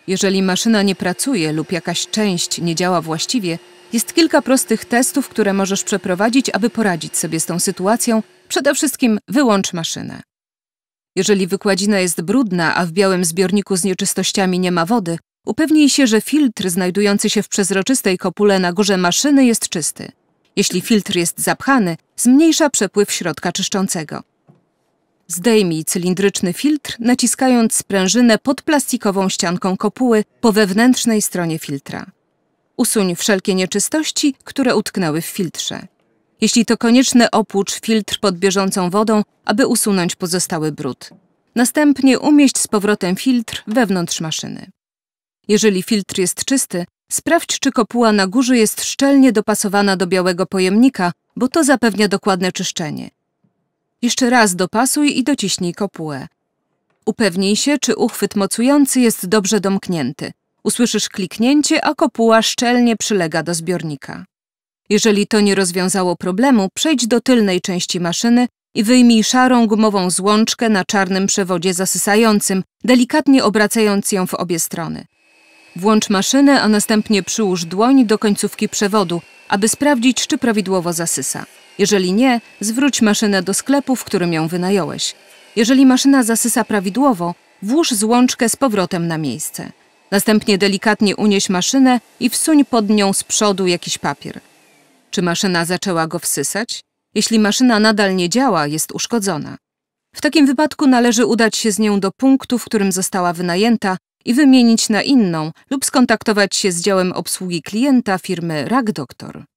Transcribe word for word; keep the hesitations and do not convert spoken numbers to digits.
Jeżeli maszyna nie pracuje lub jakaś część nie działa właściwie, jest kilka prostych testów, które możesz przeprowadzić, aby poradzić sobie z tą sytuacją. Przede wszystkim wyłącz maszynę. Jeżeli wykładzina jest brudna, a w białym zbiorniku z nieczystościami nie ma wody, upewnij się, że filtr znajdujący się w przezroczystej kopule na górze maszyny jest czysty. Jeśli filtr jest zapchany, zmniejsza przepływ środka czyszczącego. Zdejmij cylindryczny filtr, naciskając sprężynę pod plastikową ścianką kopuły po wewnętrznej stronie filtra. Usuń wszelkie nieczystości, które utknęły w filtrze. Jeśli to konieczne, opłucz filtr pod bieżącą wodą, aby usunąć pozostały brud. Następnie umieść z powrotem filtr wewnątrz maszyny. Jeżeli filtr jest czysty, sprawdź, czy kopuła na górze jest szczelnie dopasowana do białego pojemnika, bo to zapewnia dokładne czyszczenie. Jeszcze raz dopasuj i dociśnij kopułę. Upewnij się, czy uchwyt mocujący jest dobrze domknięty. Usłyszysz kliknięcie, a kopuła szczelnie przylega do zbiornika. Jeżeli to nie rozwiązało problemu, przejdź do tylnej części maszyny i wyjmij szarą gumową złączkę na czarnym przewodzie zasysającym, delikatnie obracając ją w obie strony. Włącz maszynę, a następnie przyłóż dłoń do końcówki przewodu, aby sprawdzić, czy prawidłowo zasysa. Jeżeli nie, zwróć maszynę do sklepu, w którym ją wynająłeś. Jeżeli maszyna zasysa prawidłowo, włóż złączkę z powrotem na miejsce. Następnie delikatnie unieś maszynę i wsuń pod nią z przodu jakiś papier. Czy maszyna zaczęła go wsysać? Jeśli maszyna nadal nie działa, jest uszkodzona. W takim wypadku należy udać się z nią do punktu, w którym została wynajęta i wymienić na inną lub skontaktować się z działem obsługi klienta firmy RAG Doktor.